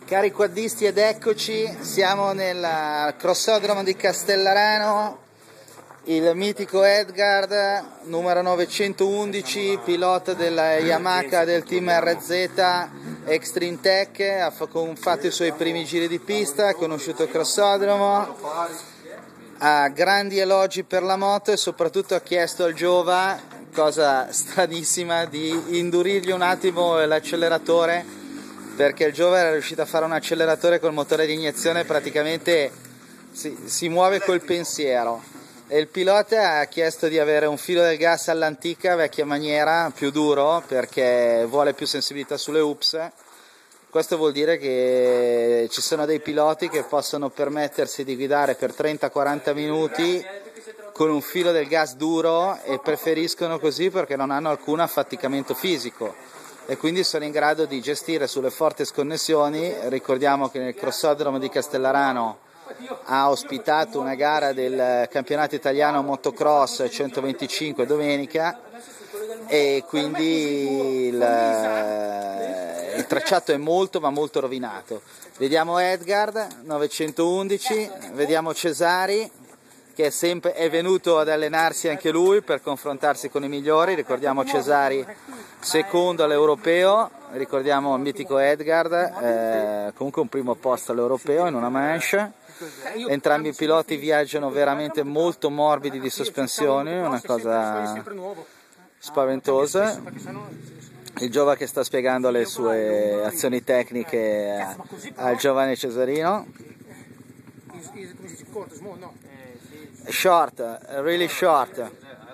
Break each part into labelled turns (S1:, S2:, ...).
S1: Cari quaddisti, ed eccoci, siamo nel crossodromo di Castellarano. Il mitico Edgard, numero 911, pilota della Yamaha del team RZ Extreme Tech, ha fatto i suoi primi giri di pista, ha conosciuto il crossodromo, ha grandi elogi per la moto e soprattutto ha chiesto al Giova, cosa stranissima, di indurirgli un attimo l'acceleratore, perché il Giova era riuscito a fare un acceleratore col motore di iniezione, praticamente si muove col pensiero. E il pilota ha chiesto di avere un filo del gas all'antica, vecchia maniera, più duro, perché vuole più sensibilità sulle UPS. Questo vuol dire che ci sono dei piloti che possono permettersi di guidare per 30-40 minuti con un filo del gas duro e preferiscono così perché non hanno alcun affaticamento fisico e quindi sono in grado di gestire sulle forti sconnessioni. Ricordiamo che nel crossodromo di Castellarano ha ospitato una gara del campionato italiano motocross 125 domenica e quindi il tracciato è molto ma molto rovinato. Vediamo Edgard 911, vediamo Cesari che è venuto ad allenarsi anche lui per confrontarsi con i migliori. Ricordiamo Cesari secondo all'europeo, ricordiamo il mitico Edgard, comunque un primo posto all'europeo in una manche. Entrambi i piloti viaggiano veramente molto morbidi di sospensioni, una cosa spaventosa. Il Giova che sta spiegando le sue azioni tecniche al giovane Cesarino. Short, really short.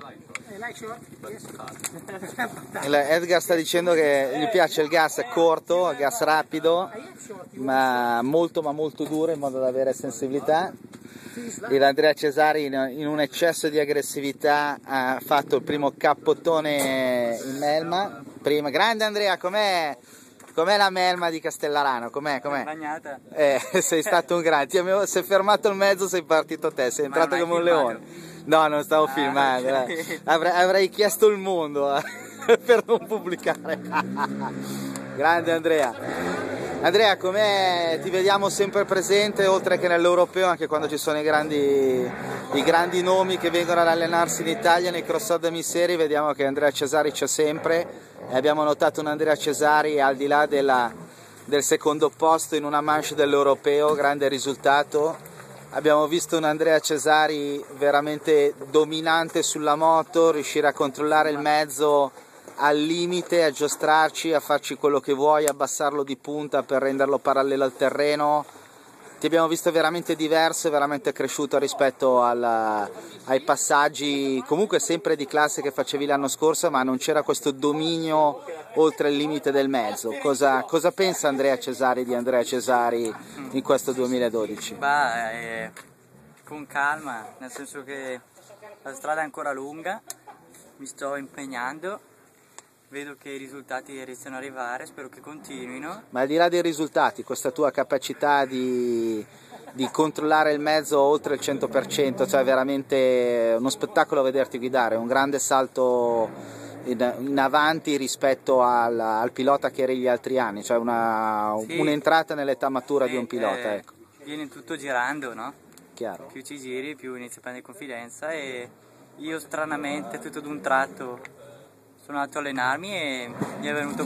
S1: Edgar sta dicendo che gli piace il gas corto, il gas rapido, ma molto duro, in modo da avere sensibilità. Andrea Cesari in un eccesso di aggressività ha fatto il primo cappottone in melma. Grande Andrea, com'è la melma di Castellarano? Com'è?
S2: Bagnata.
S1: Sei stato un grande, sei fermato il mezzo, sei partito te, sei entrato come un leone. No, non stavo filmando, avrei chiesto il mondo per non pubblicare. Grande Andrea. Andrea, com'è? Ti vediamo sempre presente, oltre che nell'europeo, anche quando ci sono i grandi nomi che vengono ad allenarsi in Italia nei crossodromi seri. Vediamo che Andrea Cesari c'è sempre e abbiamo notato un Andrea Cesari al di là del secondo posto in una manche dell'europeo, grande risultato. Abbiamo visto un Andrea Cesari veramente dominante sulla moto, riuscire a controllare il mezzo al limite, a giostrarci, a farci quello che vuoi, abbassarlo di punta per renderlo parallelo al terreno. Ti abbiamo visto veramente diverso, veramente cresciuto rispetto ai passaggi comunque sempre di classe che facevi l'anno scorso, ma non c'era questo dominio oltre il limite del mezzo. Cosa pensa Andrea Cesari di Andrea Cesari in questo 2012?
S2: Con calma, nel senso che la strada è ancora lunga, mi sto impegnando, vedo che i risultati iniziano ad arrivare, spero che continuino.
S1: Ma al di là dei risultati, questa tua capacità di controllare il mezzo oltre il 100%, cioè veramente uno spettacolo vederti guidare, un grande salto in avanti rispetto al pilota che eri gli altri anni, cioè un'entrata nell'età matura di un pilota. Ecco.
S2: Viene tutto girando, no?
S1: Chiaro.
S2: Più ci giri, più inizi a prendere confidenza e io stranamente tutto d'un tratto sono andato a allenarmi e mi è venuto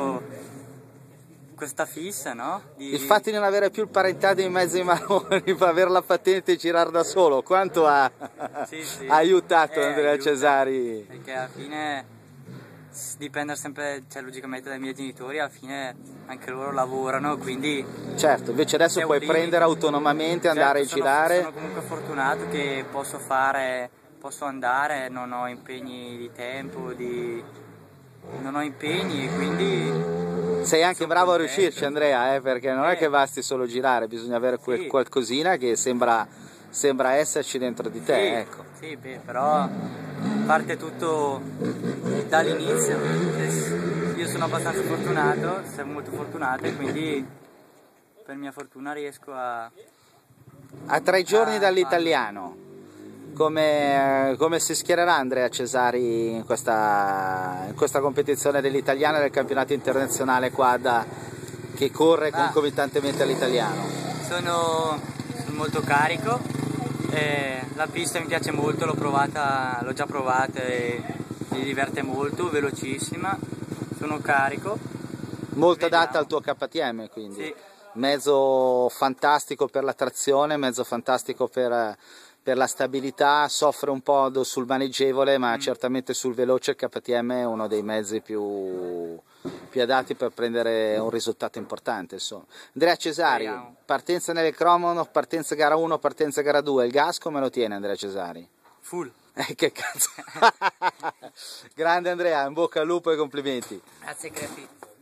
S2: questa fissa, no?
S1: Il fatto di non avere più il parentato in mezzo ai maroni per avere la patente e girare da solo, quanto ha aiutato Andrea Cesari?
S2: Perché alla fine dipende sempre, logicamente dai miei genitori, alla fine anche loro lavorano, quindi...
S1: Certo, invece adesso puoi prendere autonomamente, andare a girare.
S2: Sono comunque fortunato che posso andare, non ho impegni di tempo, non ho impegni e quindi...
S1: Sei anche bravo a riuscirci Andrea, perché non è che basti solo girare, bisogna avere qualcosina che sembra esserci dentro di te.
S2: Sì,
S1: ecco.
S2: Sì, però parte tutto dall'inizio. Io sono abbastanza fortunato, sono molto fortunato e quindi per mia fortuna riesco a
S1: 3 giorni dall'italiano. Come si schiererà Andrea Cesari in questa competizione dell'italiano e del campionato internazionale quad che corre concomitantemente all'italiano?
S2: Sono molto carico, la pista mi piace molto, l'ho già provata e mi diverte molto, velocissima, sono carico.
S1: Molto adatta al tuo KTM, quindi.
S2: Sì.
S1: Mezzo fantastico per la trazione, mezzo fantastico per la stabilità, soffre un po' sul maneggevole, ma certamente sul veloce il KTM è uno dei mezzi più adatti per prendere un risultato importante. Insomma. Andrea Cesari,
S2: Speriamo.
S1: partenza nelle Cromono, partenza gara 1, partenza gara 2, il gas come lo tiene Andrea Cesari?
S2: Full.
S1: Che cazzo! Grande Andrea, in bocca al lupo e complimenti.
S2: Grazie Crepi.